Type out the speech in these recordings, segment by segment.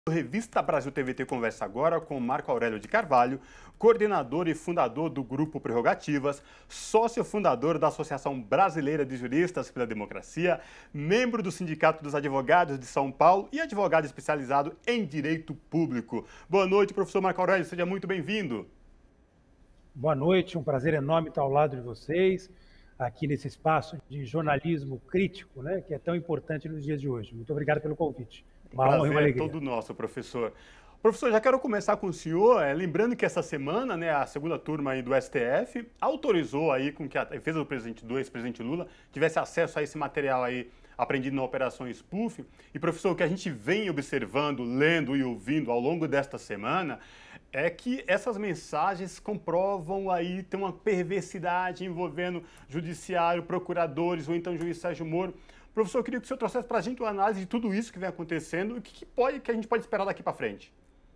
Revista Brasil TVT conversa agora com Marco Aurélio de Carvalho, coordenador e fundador do Grupo Prerrogativas, sócio fundador da Associação Brasileira de Juristas pela Democracia, membro do Sindicato dos Advogados de São Paulo e advogado especializado em Direito Público. Boa noite, professor Marco Aurélio, seja muito bem-vindo. Boa noite, um prazer enorme estar ao lado de vocês, aqui nesse espaço de jornalismo crítico, né, que é tão importante nos dias de hoje. Muito obrigado pelo convite. Uma honra e uma alegria. É todo nosso, professor. Professor, já quero começar com o senhor, lembrando que essa semana, né, a segunda turma aí do STF autorizou aí com que a defesa do ex-presidente Lula tivesse acesso a esse material aí apreendido na Operação Spoofing. E, professor, o que a gente vem observando, lendo e ouvindo ao longo desta semana é que essas mensagens comprovam aí, tem uma perversidade envolvendo judiciário, procuradores ou então juiz Sérgio Moro. Professor, eu queria que o senhor trouxesse para a gente uma análise de tudo isso que vem acontecendo e o que a gente pode esperar daqui para frente.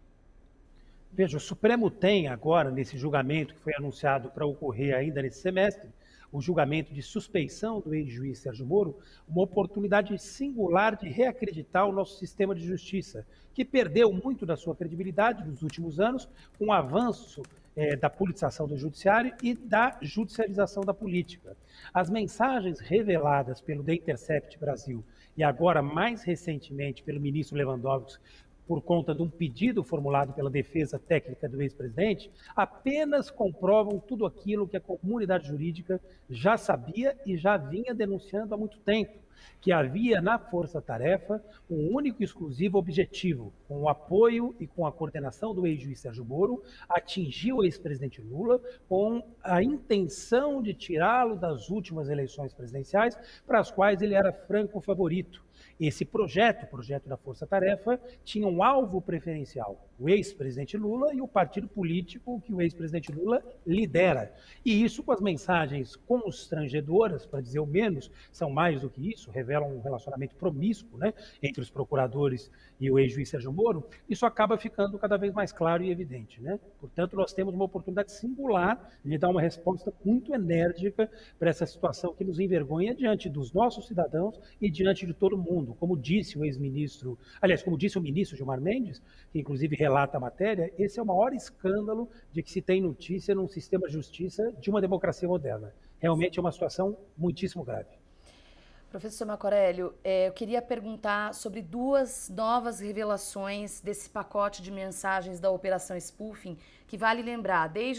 Veja, o Supremo tem agora, nesse julgamento que foi anunciado para ocorrer ainda nesse semestre, o julgamento de suspeição do ex-juiz Sérgio Moro, uma oportunidade singular de reacreditar o nosso sistema de justiça, que perdeu muito da sua credibilidade nos últimos anos, com o avanço da politização do judiciário e da judicialização da política. As mensagens reveladas pelo The Intercept Brasil e agora, mais recentemente, pelo ministro Lewandowski, por conta de um pedido formulado pela defesa técnica do ex-presidente, apenas comprovam tudo aquilo que a comunidade jurídica já sabia e já vinha denunciando há muito tempo, que havia na Força-Tarefa um único e exclusivo objetivo, com o apoio e com a coordenação do ex-juiz Sérgio Moro, atingir o ex-presidente Lula com a intenção de tirá-lo das últimas eleições presidenciais, para as quais ele era franco favorito. Esse projeto, o projeto da Força-Tarefa, tinha um alvo preferencial, o ex-presidente Lula e o partido político que o ex-presidente Lula lidera. E isso, com as mensagens constrangedoras, para dizer o menos, são mais do que isso, revelam um relacionamento promíscuo, né, entre os procuradores e o ex-juiz Sérgio Moro, isso acaba ficando cada vez mais claro e evidente, né? Portanto, nós temos uma oportunidade singular de dar uma resposta muito enérgica para essa situação que nos envergonha diante dos nossos cidadãos e diante de todo mundo. Como disse o ex-ministro, aliás, como disse o ministro Gilmar Mendes, que inclusive relata a matéria, esse é o maior escândalo de que se tem notícia num sistema de justiça de uma democracia moderna. Realmente é uma situação muitíssimo grave. Professor Marco Aurélio, eu queria perguntar sobre duas novas revelações desse pacote de mensagens da Operação Spoofing, que vale lembrar, desde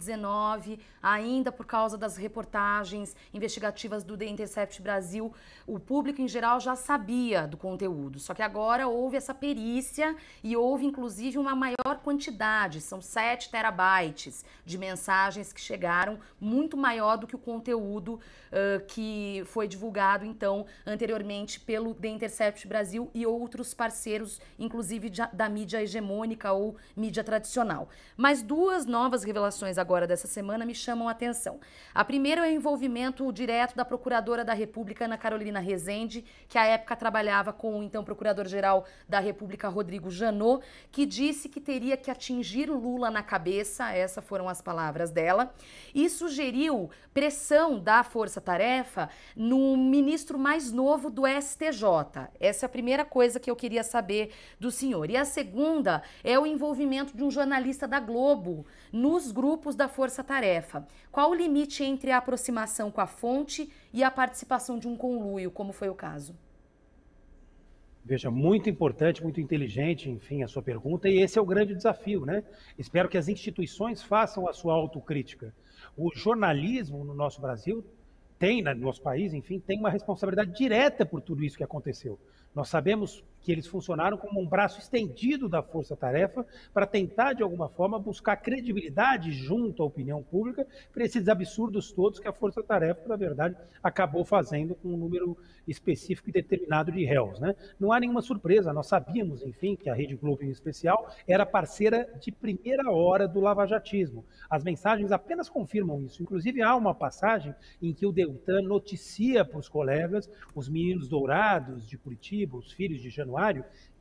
2019, ainda por causa das reportagens investigativas do The Intercept Brasil, o público em geral já sabia do conteúdo, só que agora houve essa perícia e houve inclusive uma maior quantidade, são 7 terabytes de mensagens que chegaram, muito maior do que o conteúdo que foi divulgado então anteriormente pelo The Intercept Brasil e outros parceiros, inclusive da mídia hegemônica ou mídia tradicional. Mas duas novas revelações agora dessa semana me chamam a atenção. A primeira é o envolvimento direto da Procuradora da República, Ana Carolina Rezende, que à época trabalhava com o então Procurador-Geral da República, Rodrigo Janot, que disse que teria que atingir o Lula na cabeça, essas foram as palavras dela, e sugeriu pressão da Força-Tarefa no ministro mais novo do STJ. Essa é a primeira coisa que eu queria saber do senhor. E a segunda é o envolvimento de um jornalista da Globo nos grupos da Força-Tarefa. Qual o limite entre a aproximação com a fonte e a participação de um conluio, como foi o caso? Veja, muito importante, muito inteligente, enfim, a sua pergunta, e esse é o grande desafio, né? Espero que as instituições façam a sua autocrítica. O jornalismo no nosso Brasil no nosso país, enfim, tem uma responsabilidade direta por tudo isso que aconteceu. Nós sabemos que eles funcionaram como um braço estendido da Força-Tarefa para tentar, de alguma forma, buscar credibilidade junto à opinião pública para esses absurdos todos que a Força-Tarefa, na verdade, acabou fazendo com um número específico e determinado de réus, né? Não há nenhuma surpresa, nós sabíamos, enfim, que a Rede Globo, em especial, era parceira de primeira hora do lavajatismo. As mensagens apenas confirmam isso. Inclusive, há uma passagem em que o Deltan noticia para os colegas, os meninos dourados de Curitiba, os filhos de Januário,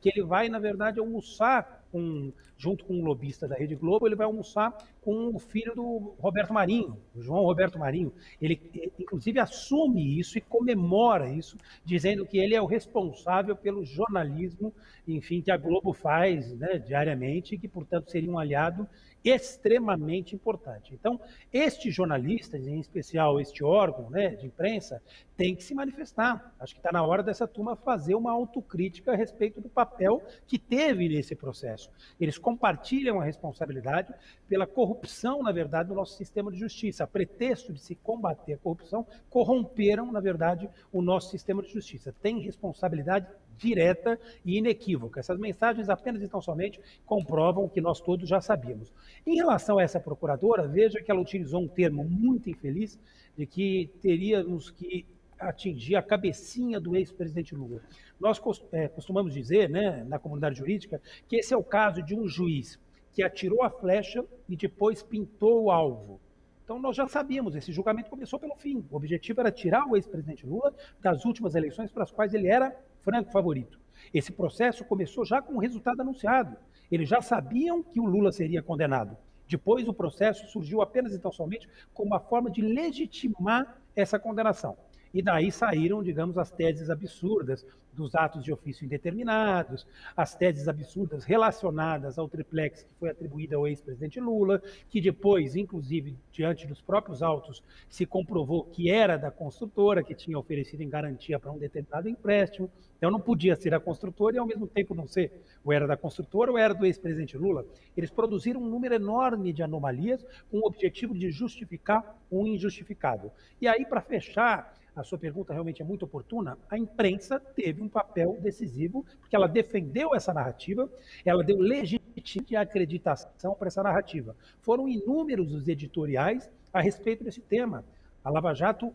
que ele vai, na verdade, almoçar junto com um lobista da Rede Globo, ele vai almoçar com o filho do Roberto Marinho, o João Roberto Marinho. Ele, inclusive, assume isso e comemora isso, dizendo que ele é o responsável pelo jornalismo, enfim, que a Globo faz, né, diariamente, e que, portanto, seria um aliado extremamente importante. Então, estes jornalistas, em especial este órgão, né, de imprensa, tem que se manifestar. Acho que está na hora dessa turma fazer uma autocrítica a respeito do papel que teve nesse processo. Eles compartilham a responsabilidade pela corrupção, na verdade, do nosso sistema de justiça. A pretexto de se combater a corrupção, corromperam, na verdade, o nosso sistema de justiça. Tem responsabilidade direta e inequívoca. Essas mensagens apenas e tão somente comprovam o que nós todos já sabíamos. Em relação a essa procuradora, veja que ela utilizou um termo muito infeliz de que teríamos que atingir a cabecinha do ex-presidente Lula. Nós costumamos dizer, né, na comunidade jurídica, que esse é o caso de um juiz que atirou a flecha e depois pintou o alvo. Então, nós já sabíamos, esse julgamento começou pelo fim. O objetivo era tirar o ex-presidente Lula das últimas eleições para as quais ele era franco favorito. Esse processo começou já com o resultado anunciado. Eles já sabiam que o Lula seria condenado. Depois, o processo surgiu apenas e tão somente como uma forma de legitimar essa condenação. E daí saíram, digamos, as teses absurdas dos atos de ofício indeterminados, as teses absurdas relacionadas ao triplex que foi atribuído ao ex-presidente Lula, que depois, inclusive, diante dos próprios autos, se comprovou que era da construtora, que tinha oferecido em garantia para um determinado empréstimo. Então não podia ser a construtora e, ao mesmo tempo, não ser ou era da construtora ou era do ex-presidente Lula. Eles produziram um número enorme de anomalias com o objetivo de justificar o injustificável. E aí, para fechar, a sua pergunta realmente é muito oportuna, a imprensa teve um papel decisivo, porque ela defendeu essa narrativa, ela deu legitimação e acreditação para essa narrativa. Foram inúmeros os editoriais a respeito desse tema. A Lava Jato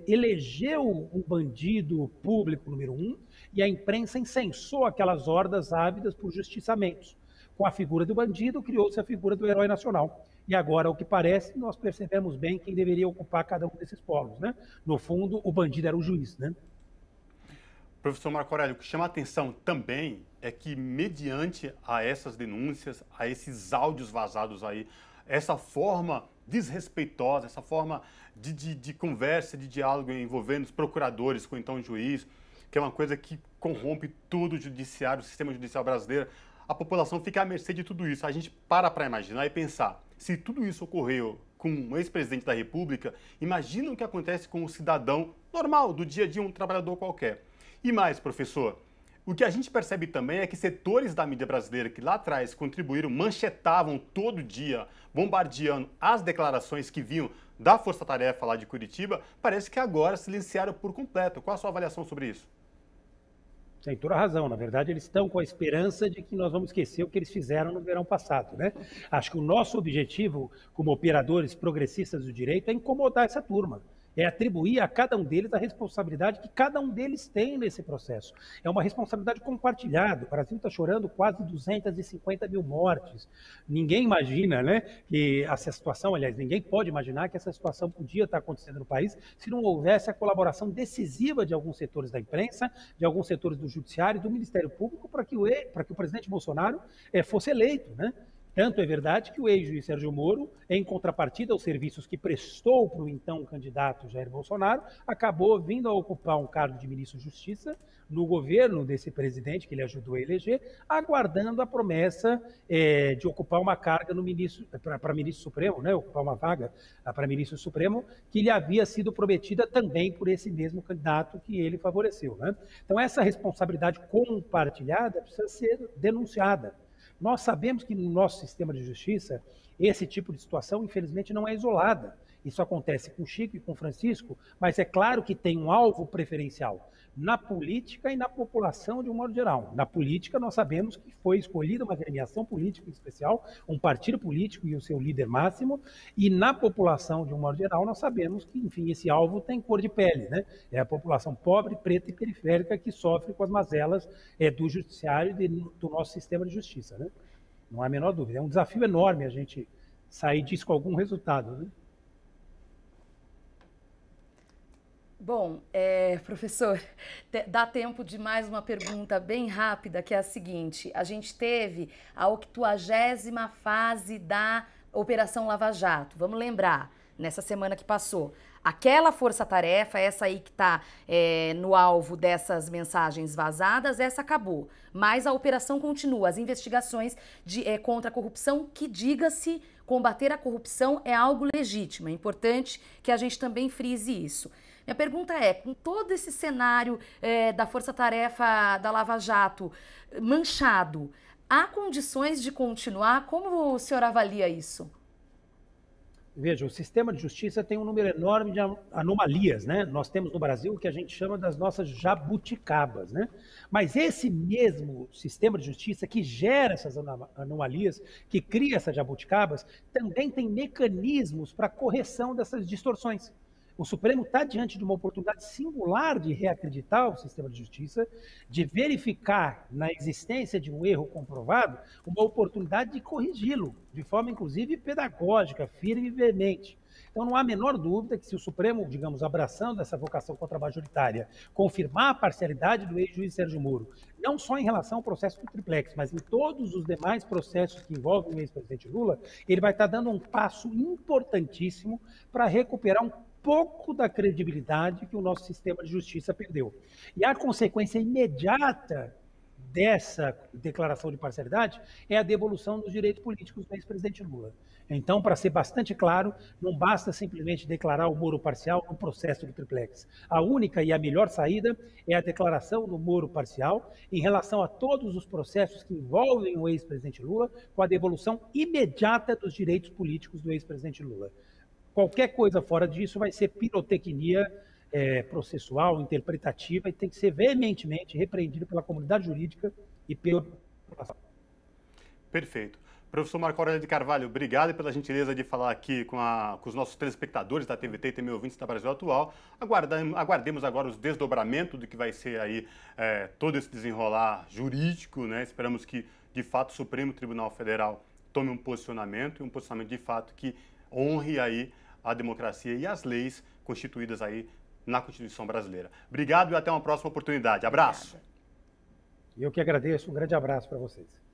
elegeu um bandido público número 1 e a imprensa incensou aquelas hordas ávidas por justiçamentos. Com a figura do bandido, criou-se a figura do herói nacional. E agora, o que parece, nós percebemos bem quem deveria ocupar cada um desses polos, né? No fundo, o bandido era o juiz, né? Professor Marco Aurélio, o que chama a atenção também é que, mediante a essas denúncias, a esses áudios vazados aí, essa forma desrespeitosa, essa forma de conversa, de diálogo envolvendo os procuradores com então o juiz, que é uma coisa que corrompe todo o judiciário, o sistema judicial brasileiro, a população fica à mercê de tudo isso. A gente para imaginar e pensar, se tudo isso ocorreu com um ex-presidente da República, imagina o que acontece com um cidadão normal, do dia a dia, um trabalhador qualquer. E mais, professor, o que a gente percebe também é que setores da mídia brasileira que lá atrás contribuíram, manchetavam todo dia, bombardeando as declarações que vinham da Força Tarefa lá de Curitiba, parece que agora silenciaram por completo. Qual a sua avaliação sobre isso? Tem toda a razão. Na verdade, eles estão com a esperança de que nós vamos esquecer o que eles fizeram no verão passado, né? Acho que o nosso objetivo, como operadores progressistas do direito, é incomodar essa turma. É atribuir a cada um deles a responsabilidade que cada um deles tem nesse processo. É uma responsabilidade compartilhada. O Brasil está chorando quase 250 mil mortes. Ninguém imagina, né, que essa situação, aliás, ninguém pode imaginar que essa situação podia estar acontecendo no país se não houvesse a colaboração decisiva de alguns setores da imprensa, de alguns setores do judiciário e do Ministério Público para que o presidente Bolsonaro fosse eleito, né? Tanto é verdade que o ex-juiz Sérgio Moro, em contrapartida aos serviços que prestou para o então candidato Jair Bolsonaro, acabou vindo a ocupar um cargo de ministro da Justiça no governo desse presidente, que ele ajudou a eleger, aguardando a promessa de ocupar uma carga no para ministro Supremo, né, ocupar uma vaga para ministro Supremo, que lhe havia sido prometida também por esse mesmo candidato que ele favoreceu, né? Então, essa responsabilidade compartilhada precisa ser denunciada. Nós sabemos que no nosso sistema de justiça, esse tipo de situação, infelizmente, não é isolada. Isso acontece com o Chico e com o Francisco, mas é claro que tem um alvo preferencial na política e na população de um modo geral. Na política, nós sabemos que foi escolhida uma agremiação política em especial, um partido político e o seu líder máximo, e na população de um modo geral, nós sabemos que, enfim, esse alvo tem cor de pele, né? É a população pobre, preta e periférica que sofre com as mazelas do judiciário e do nosso sistema de justiça, né? Não há a menor dúvida. É um desafio enorme a gente sair disso com algum resultado, né? Bom, professor, dá tempo de mais uma pergunta bem rápida, que é a seguinte: a gente teve a 80ª fase da Operação Lava Jato. Vamos lembrar, nessa semana que passou. Aquela força-tarefa, essa aí que está no alvo dessas mensagens vazadas, essa acabou. Mas a operação continua, as investigações contra a corrupção, que diga-se, combater a corrupção é algo legítimo. É importante que a gente também frise isso. Minha pergunta é, com todo esse cenário da força-tarefa da Lava Jato manchado, há condições de continuar? Como o senhor avalia isso? Veja, o sistema de justiça tem um número enorme de anomalias, né? Nós temos no Brasil o que a gente chama das nossas jabuticabas, né? Mas esse mesmo sistema de justiça que gera essas anomalias, que cria essas jabuticabas, também tem mecanismos para correção dessas distorções. O Supremo está diante de uma oportunidade singular de reacreditar o sistema de justiça, de verificar na existência de um erro comprovado, uma oportunidade de corrigi-lo, de forma inclusive pedagógica, firme e veemente. Então não há a menor dúvida que se o Supremo, digamos, abraçando essa vocação contra-majoritária, confirmar a parcialidade do ex-juiz Sérgio Moro, não só em relação ao processo do triplex, mas em todos os demais processos que envolvem o ex-presidente Lula, ele vai estar dando um passo importantíssimo para recuperar um pouco da credibilidade que o nosso sistema de justiça perdeu. E a consequência imediata dessa declaração de parcialidade é a devolução dos direitos políticos do ex-presidente Lula. Então, para ser bastante claro, não basta simplesmente declarar o Moro parcial no processo do triplex. A única e a melhor saída é a declaração do Moro parcial em relação a todos os processos que envolvem o ex-presidente Lula, com a devolução imediata dos direitos políticos do ex-presidente Lula. Qualquer coisa fora disso vai ser pirotecnia processual, interpretativa, e tem que ser veementemente repreendido pela comunidade jurídica e pela população. Perfeito. Professor Marco Aurélio de Carvalho, obrigado pela gentileza de falar aqui com os nossos telespectadores da TVT e também ouvintes da Brasil Atual. Aguardemos agora os desdobramentos do que vai ser aí todo esse desenrolar jurídico, né? Esperamos que, de fato, o Supremo Tribunal Federal tome um posicionamento, e um posicionamento de fato que honre aí a democracia e as leis constituídas aí na Constituição brasileira. Obrigado e até uma próxima oportunidade. Abraço. Eu que agradeço. Um grande abraço para vocês.